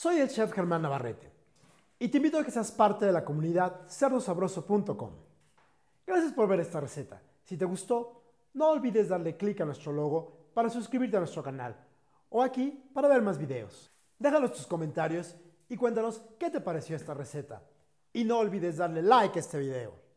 Soy el chef Germán Navarrete y te invito a que seas parte de la comunidad cerdosabroso.com. Gracias por ver esta receta. Si te gustó, no olvides darle clic a nuestro logo para suscribirte a nuestro canal o aquí para ver más videos. Déjanos tus comentarios y cuéntanos qué te pareció esta receta. Y no olvides darle like a este video.